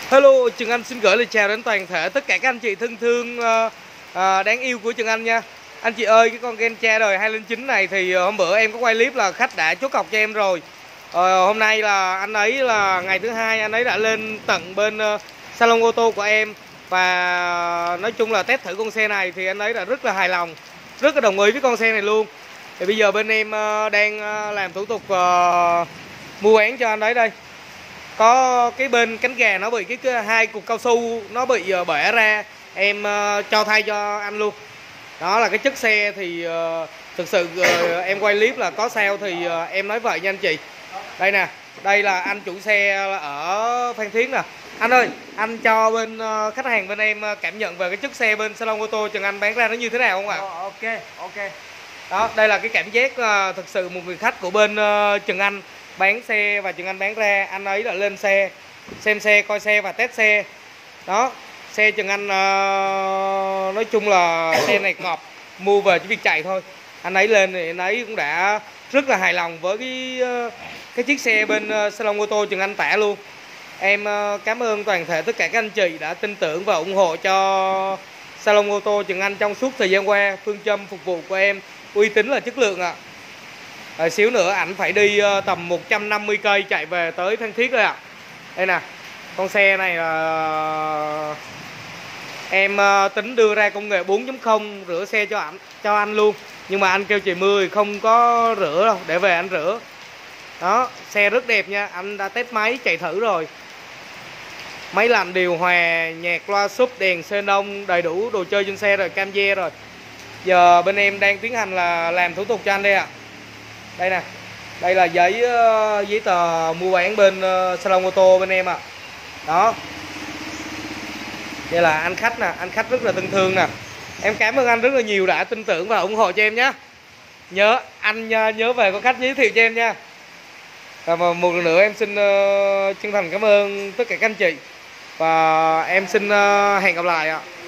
Hello, Trường Anh xin gửi lời chào đến toàn thể tất cả các anh chị thân thương đáng yêu của Trường Anh nha. Anh chị ơi, cái con Gencha đời 209 này thì hôm bữa em có quay clip là khách đã chốt cọc cho em rồi. Hôm nay là anh ấy là ngày thứ hai, anh ấy đã lên tận bên salon ô tô của em. Và nói chung là test thử con xe này thì anh ấy đã rất là hài lòng, rất là đồng ý với con xe này luôn. Thì bây giờ bên em đang làm thủ tục mua bán cho anh ấy đây. Có cái bên cánh gà nó bị cái hai cục cao su nó bị bể ra, em cho thay cho anh luôn. Đó là cái chất xe thì thực sự em quay clip là có sao thì em nói vậy nha anh chị. Đây nè, đây là anh chủ xe ở Phan Thiết nè. Anh ơi, anh cho bên khách hàng bên em cảm nhận về cái chất xe bên salon ô tô Trần Anh bán ra nó như thế nào không ạ? Ok. Đó, đây là cái cảm giác thực sự một người khách của bên Trần Anh bán xe và Trần Anh bán ra. Anh ấy đã lên xe, xem xe, coi xe và test xe. Đó, xe Trần Anh nói chung là xe này ngọt, mua về chỉ việc chạy thôi. Anh ấy lên thì anh ấy cũng đã rất là hài lòng với cái chiếc xe bên salon ô tô Trần Anh tả luôn. Em cảm ơn toàn thể tất cả các anh chị đã tin tưởng và ủng hộ cho salon ô tô Trần Anh trong suốt thời gian qua. Phương châm phục vụ của em uy tín là chất lượng ạ. Xíu nữa ảnh phải đi tầm 150 cây chạy về tới Phan Thiết rồi ạ. Đây nè, con xe này là em tính đưa ra công nghệ 4.0 rửa xe cho anh luôn. Nhưng mà anh kêu trời mưa thì không có rửa đâu, để về anh rửa. Đó, xe rất đẹp nha, anh đã test máy chạy thử rồi. Máy lạnh, điều hòa, nhạc, loa súp, đèn xenon, đầy đủ đồ chơi trên xe rồi, cam ge rồi. Giờ bên em đang tiến hành là làm thủ tục cho anh đây ạ. Đây nè, đây là giấy tờ mua bán bên salon ô tô bên em ạ. Đó, đây là anh khách nè, anh khách rất là thân thương nè. Em cảm ơn anh rất là nhiều đã tin tưởng và ủng hộ cho em nhé. Nhớ về con khách giới thiệu cho em nha. Và một lần nữa em xin chân thành cảm ơn tất cả các anh chị. Và em xin hẹn gặp lại ạ.